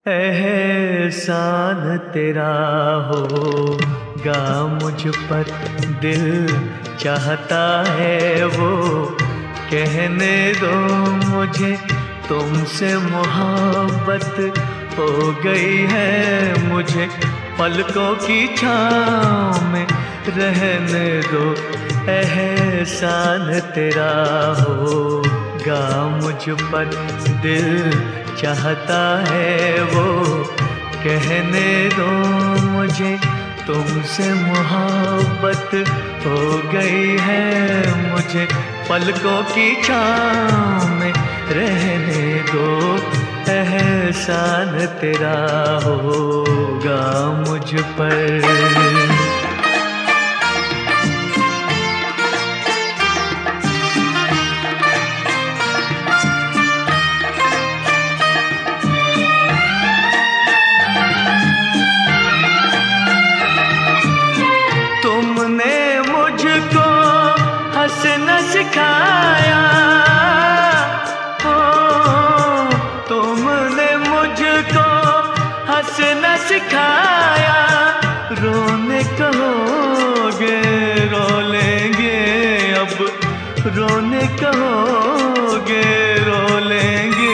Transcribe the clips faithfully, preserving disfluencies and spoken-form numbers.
एहसान तेरा होगा मुझ पर, दिल चाहता है वो कहने दो मुझे, तुमसे मोहब्बत हो गई है मुझे, पलकों की छाँव में रहने दो। एहसान तेरा होगा मुझ पर, दिल चाहता है वो कहने दो मुझे, तुमसे मोहब्बत हो गई है मुझे, पलकों की छाँव में रहने दो। एहसान तेरा होगा मुझ पर। तुमने मुझको हंसना सिखाया, हो तुमने मुझको हंसना सिखाया, रोने कहोगे रो लेंगे अब, रोने कहोगे रो लेंगे।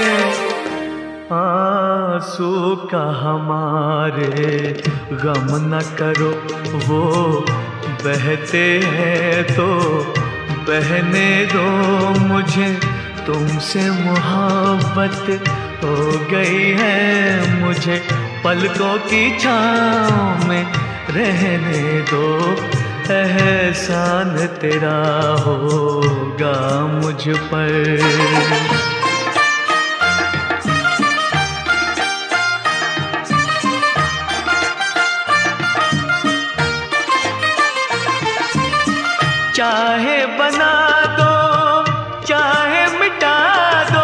आंसू का हमारे गम न करो, वो बहते हैं तो बहने दो मुझे, तुमसे मोहब्बत हो गई है मुझे, पलकों की छाँव में रहने दो। एहसान तेरा होगा मुझ पर। चाहे बना दो चाहे मिटा दो,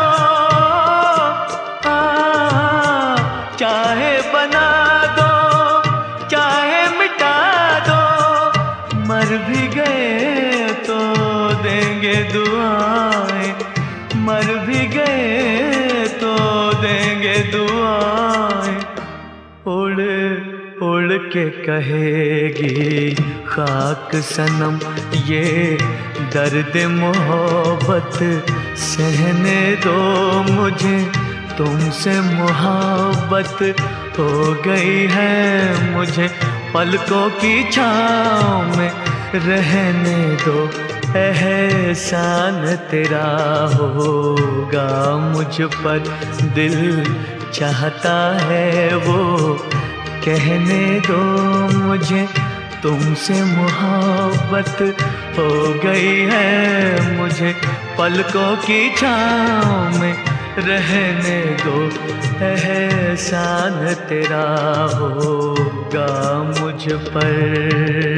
आ, चाहे बना दो चाहे मिटा दो, मर भी गए तो देंगे दुआएं, मर भी गए तो देंगे दुआएं। उड़ उड़ के कहेगी खाक सनम ये दर्द मोहब्बत सहने दो मुझे, तुमसे मोहब्बत हो गई है मुझे, पलकों की छाँव में रहने दो। एहसान तेरा होगा मुझ पर, दिल चाहता है वो कहने दो मुझे, तुमसे मोहब्बत हो गई है मुझे, पलकों की छाँव में रहने दो। एहसान तेरा होगा मुझ पर।